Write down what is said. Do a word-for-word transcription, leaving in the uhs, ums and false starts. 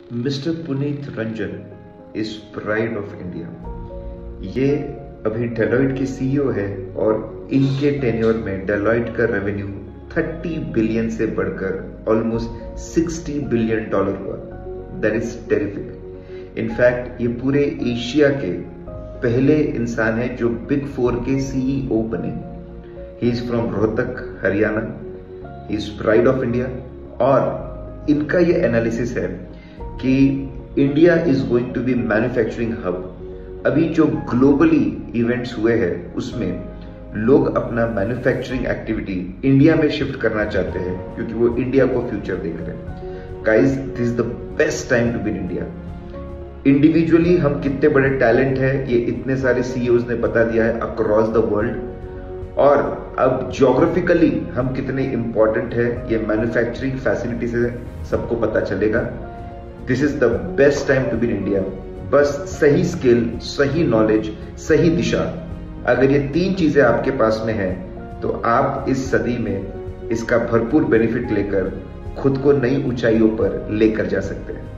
Mister Puneet Ranjan is pride of India. ये अभी Deloitte के सीईओ है और इनके टेन्योर में डेलॉइट का रेवेन्यू तीस बिलियन से बढ़कर ऑलमोस्ट साठ बिलियन डॉलर हुआ। That is terrific. इनफैक्ट ये पूरे एशिया के पहले इंसान है जो बिग फोर के सीईओ बने। He is from Rohtak, Haryana. He is pride of India और इनका ये एनालिसिस है कि India is going to be manufacturing hub. अभी जो ग्लोबली इवेंट्स हुए हैं उसमें लोग अपना मैन्युफैक्चरिंग एक्टिविटी इंडिया में शिफ्ट करना चाहते हैं क्योंकि वो इंडिया को फ्यूचर देख रहे हैं। Guys, this is the best time to be in India. Individually हम कितने बड़े टैलेंट है ये इतने सारे सीईओज ने बता दिया है अक्रॉस द वर्ल्ड। और अब ज्योग्राफिकली हम कितने इंपॉर्टेंट है ये मैन्युफैक्चरिंग फैसिलिटी से सबको पता चलेगा। This is the best time to be in India. बस सही स्किल, सही नॉलेज, सही दिशा, अगर ये तीन चीजें आपके पास में है तो आप इस सदी में इसका भरपूर बेनिफिट लेकर खुद को नई ऊंचाइयों पर लेकर जा सकते हैं।